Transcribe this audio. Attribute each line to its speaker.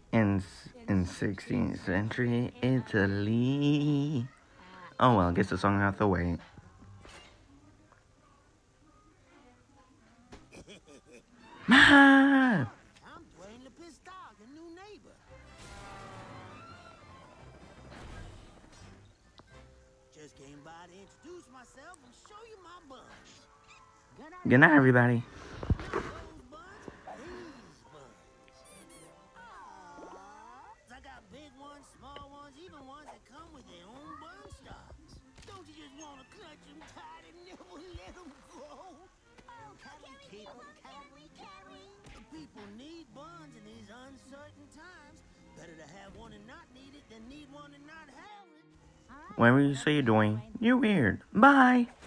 Speaker 1: in 16th century Italy. Oh well, get the song out the way. Ma!
Speaker 2: I'm Dwayne LePistog, a new neighbor. Just came by to introduce myself and show you my buns.
Speaker 1: Good night, everybody.
Speaker 2: Not those buns, these buns. Aww. I got big ones, small ones, even ones that come with their own bun stocks. Don't you just want to clutch them tight and never let them go? Oh, carry, carry. The people need buns in these uncertain times. Better to have one and not need it than need one and not have it.
Speaker 1: Whatever you say you're doing, you're weird. Bye.